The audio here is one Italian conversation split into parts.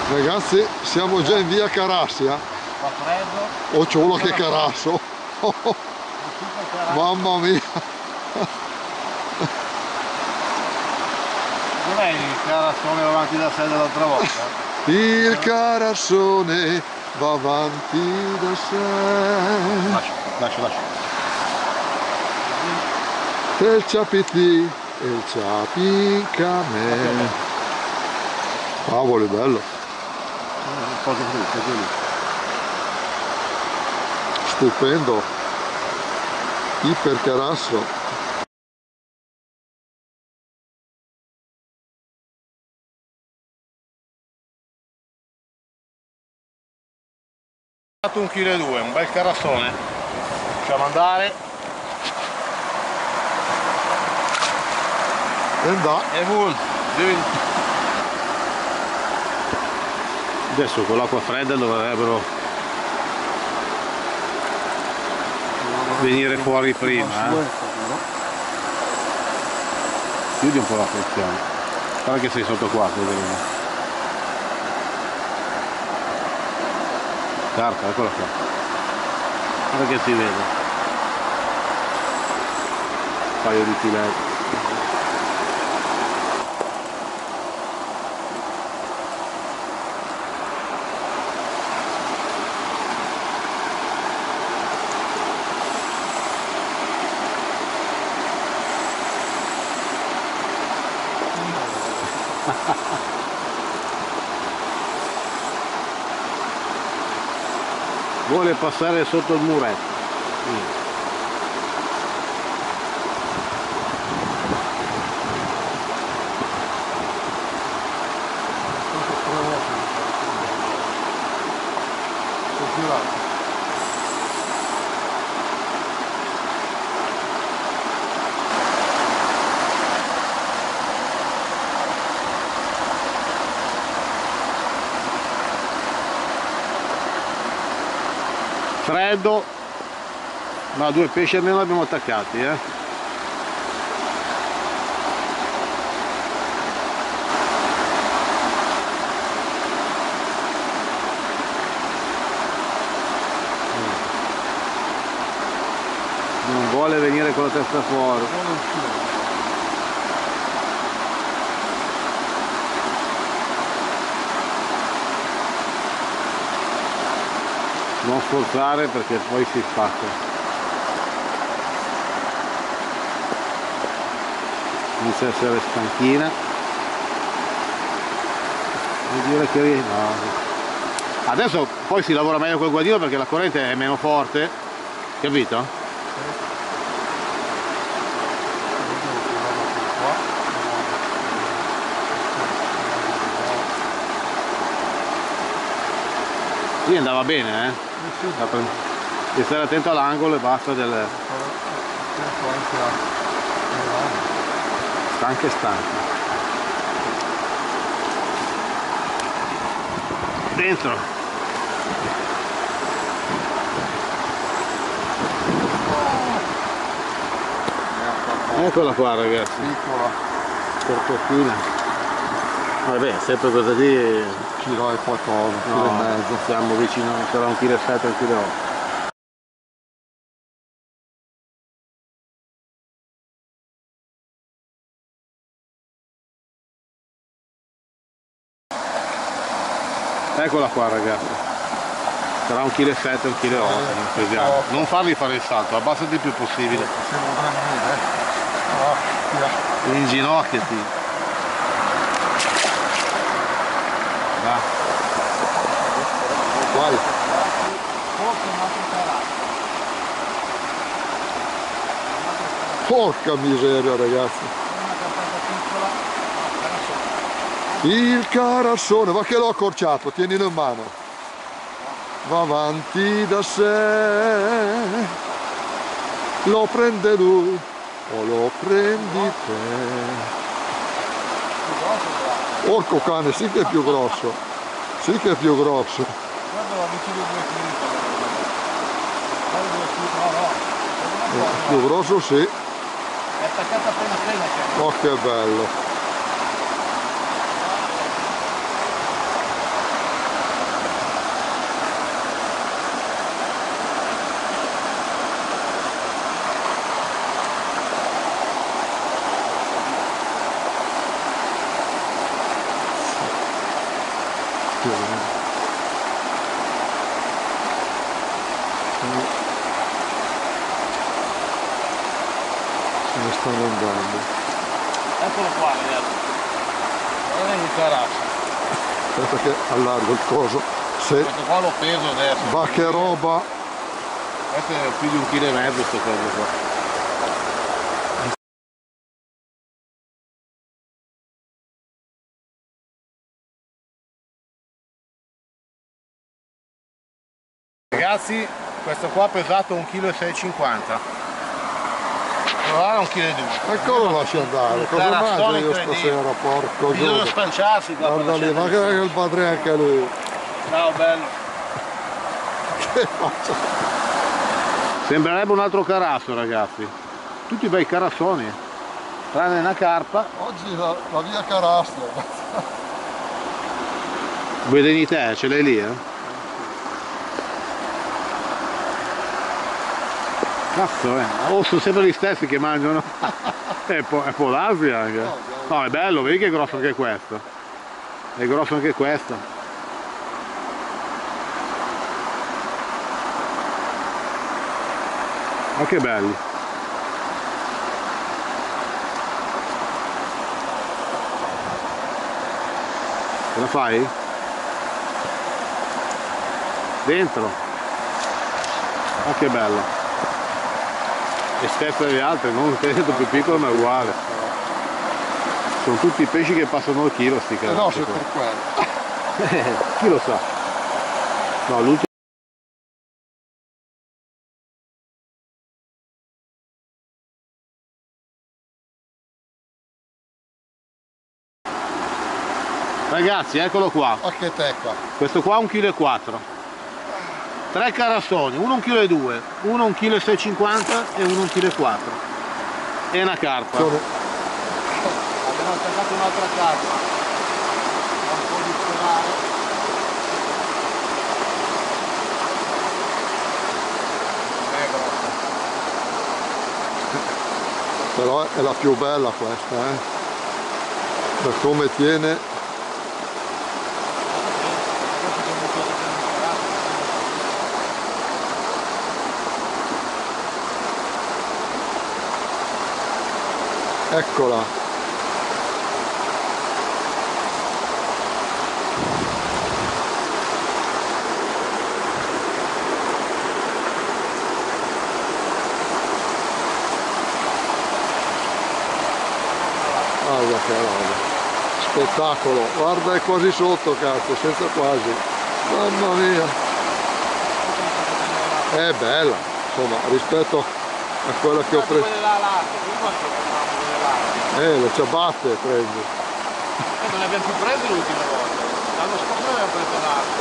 Ragazzi, siamo già in via Carassia. Fa freddo. Oh, ciolo che carasso! Mamma mia! Dov'è il carassone avanti da sé dell'altra volta? Il carassone va avanti da sé. Lascia. E il ciapiti, e il ciapincame. Cavolo, è bello. Cosa lì? Stupendo. Ipercarasso. Ho fatto 1,2 kg, un bel carassone. Lasciamo andare. E andà. E vul. Adesso con l'acqua fredda dovrebbero venire fuori prima. Chiudi un po' la pressione. Guarda che sei sotto qua, carta, eccola qua. Guarda che si vede. Un paio di filetti. Vuole passare sotto il muretto. Freddo, ma 2 pesci almeno li abbiamo attaccati, Non vuole venire con la testa fuori. Non sforzare perché poi si spacca. Inizia a essere stanchina. Vuol dire che no. Adesso poi si lavora meglio col guadino perché la corrente è meno forte, capito? Lì andava bene, Devi stare attento all'angolo e basta del... Stanca e stanca. Dentro. Eccola qua ragazzi. Piccola. Corpettina. Vabbè, sempre cosa lì. Chilo e qualcosa, chilo e mezzo. Siamo vicino, sarà 1,7 kg, 1,8 kg. Eccola qua ragazzi, sarà 1,7 kg, 1,8 kg, non farli fare il salto, abbassati il più possibile. Inginocchiati. Va. Vai. Porca miseria ragazzi. Il carassone, va che l'ho accorciato, tienilo in mano. Va avanti da sé. Lo prende lui o lo prendi te. Porco cane, sì che è più grosso. Sì che è più grosso. Più grosso sì. È attaccata appena. Oh che bello. Se ne stanno andando. Eccolo qua, ragazzi. Guarda il carasso. Aspetta che allargo il coso. Se Questo qua l'ho preso adesso. va che roba. Questo è più di 1,5 kg questo coso qua. Ragazzi, questo qua ha pesato 1,650 kg. Allora 1,2 kg. Eccolo lascia andare. Cosa mangia io stasera, porco Bisogna giusto. spanciarsi qua. Guarda lì, ma che è il padre anche lui. Ciao bello. Che faccia? Sembrerebbe un altro carasso, ragazzi. Tutti bei carassoni. Tranne una carpa. Oggi la via Carastro. Vedi te, ce l'hai lì, Cazzo, oh, sono sempre gli stessi che mangiano. Può darsi anche. No, è bello, vedi che è grosso anche questo. È grosso anche questo. Ma che belli. Ce la fai? Dentro. Ma che bello. E stessa delle altre, non credo più piccolo ma è uguale. Sono tutti i pesci che passano il chilo sti cazzi. No, se per quello. Chi lo sa? No, l'ultimo. Ragazzi, eccolo qua. Ma che tecca. Questo qua 1,4 kg. 3 carassoni, uno 1,2 kg, uno 1,650 kg e uno 1,4 kg. E una carpa. Abbiamo attaccato un'altra carpa. Un po' di sperare. Però è la più bella questa, per come tiene. Eccola. Guarda che roba. Spettacolo. Guarda, è quasi sotto, cazzo, senza quasi. Mamma mia. È bella, insomma, rispetto a quella che ho preso. Le ciabatte prendi. Non le abbiamo più prese l'ultima volta. L'anno scorso ne abbiamo preso l'altro.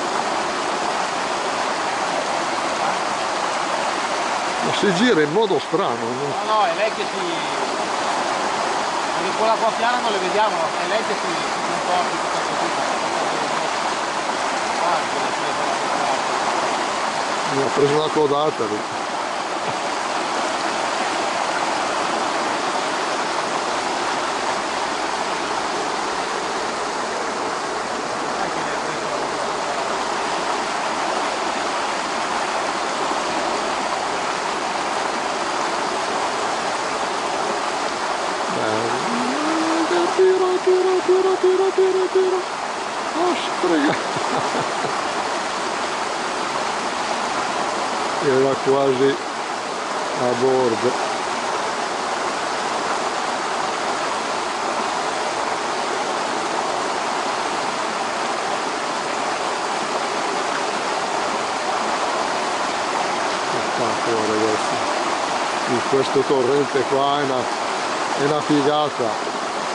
Ma si gira in modo strano. No, è lei che si... Perché con l'acqua piana non le vediamo, è lei che si comporta tutta così. Mi ha preso una codata lì. Tira. Oh, strega. Era quasi a bordo. Spettacolo, ragazzi. In questo torrente qua è una figata.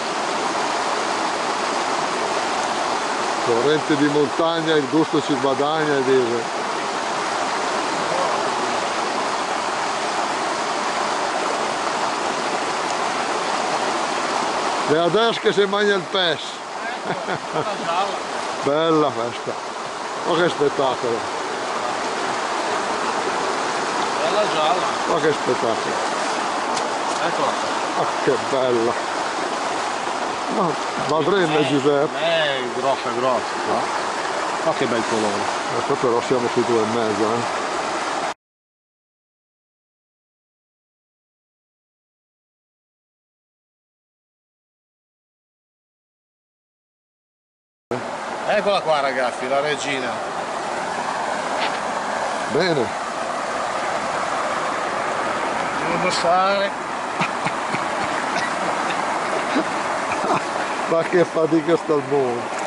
Torrente di montagna, il gusto ci guadagna e deve. E adesso che si mangia il pesce. Bella questa. Oh, che spettacolo. Bella gialla. Oh, che spettacolo. Eccola. Oh, che bella. Oh, Madrena Giuseppe. È grossa. Oh, che bel colore. Ecco, però siamo sui 2,5, Eccola qua ragazzi, la regina. Bene. Devo indossare. Ma che fatica sta al mondo.